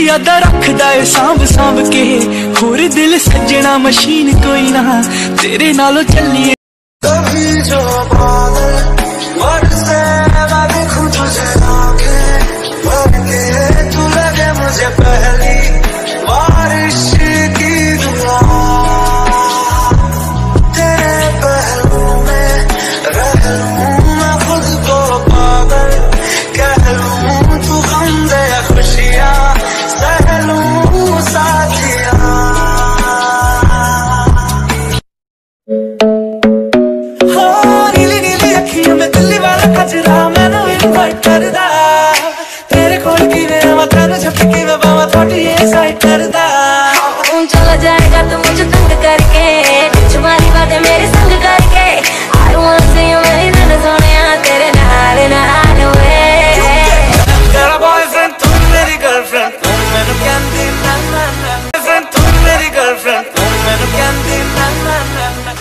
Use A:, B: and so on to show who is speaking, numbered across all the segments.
A: यादा रखदा है सांभ सांभ के, होर दिल सजना मशीन कोई ना तेरे नालों चलिए।
B: कभी जो बादल बरसे मैं देखूं तुझे आंखें भर के, तू लगे मुझे पहली बारिश की दुआ। तेरे पहलू में रह लूं मैं खुद को पागल, कह लूं तू गम दे खुशियाँ सह लूं साथिया। मैं दिल्ली वाला खजरा मैनू इनवाइट करदा, तेरे कोल किवें आवां तेरे छप्पी किवें पावां थोड़ी ये साइड करदा।
C: चला जाएगा तू मुझे तंग करके, तुम्हारी बातें मेरे संग करके। I wanna see you मेरी नैन सोनिया तेरे नाल नाल वे।
B: तेरा बॉयफ्रेंड तू मेरी गर्लफ्रेंड, तू मैनू कहंदी ना ना ना। बॉयफ्रेंड तू मेरी गर्लफ्रेंड, तू मैनू कहंदी ना ना ना।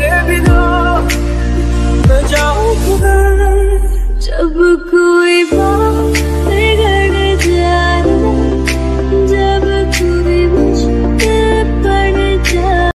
C: जब कोई